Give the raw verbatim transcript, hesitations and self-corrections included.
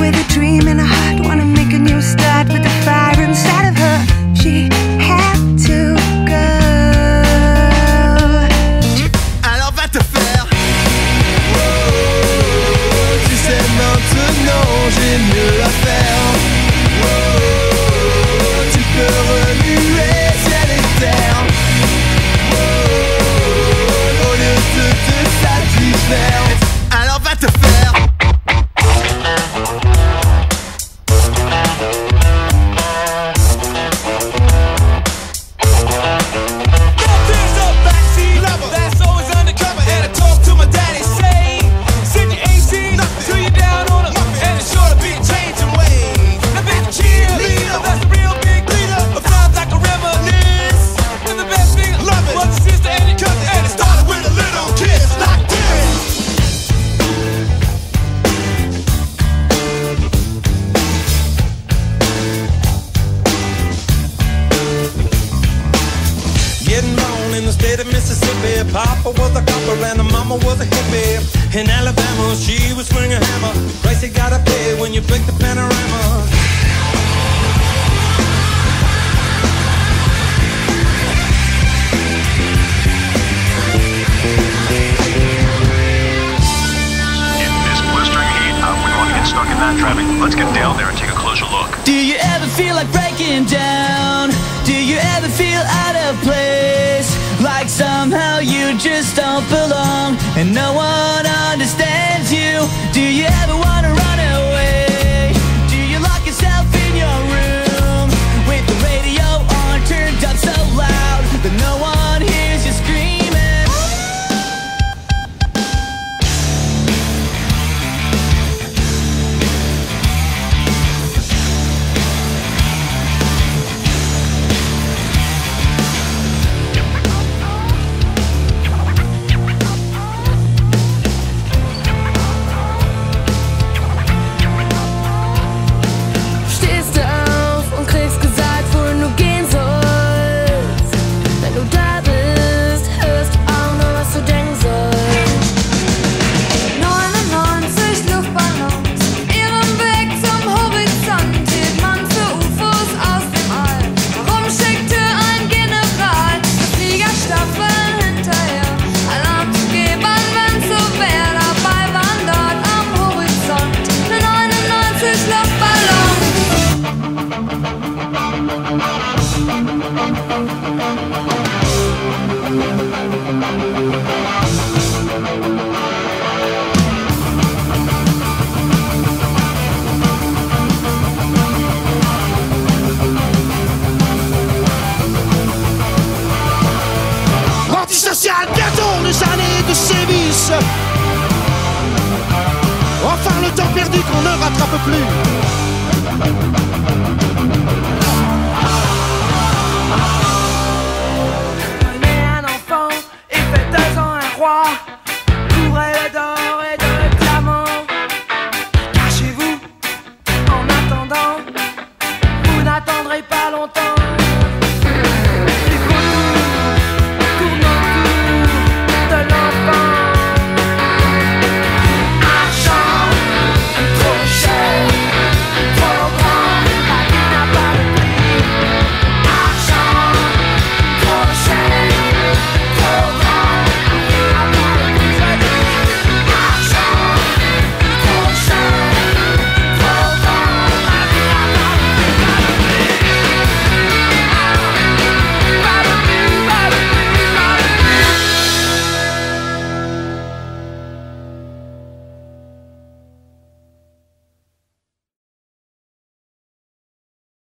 with a dream and a heart, wanna make a new start with the fire inside of her. She had to go. Alors va te faire. Oh, tu sais maintenant j'ai mieux à faire. Oh, tu peux remuer ciel et terre. Oh, au lieu de te satisfaire. Alors va te faire. Papa was a copper and the mama was a hippie. In Alabama, she would swing a hammer. Price you gotta pay when you break the panorama. In this blistering heat, I wouldn't want to get stuck in that traffic. Let's get down there and take a closer look. Do you ever feel like breaking down? Do you ever feel out of place? Like somehow you just don't belong and no one understands you. Do you ever wanna run away? Do you lock yourself in your room with the radio on turned up so loud that no one hears you screaming? Les années de sévices, enfin le temps perdu qu'on ne rattrape plus.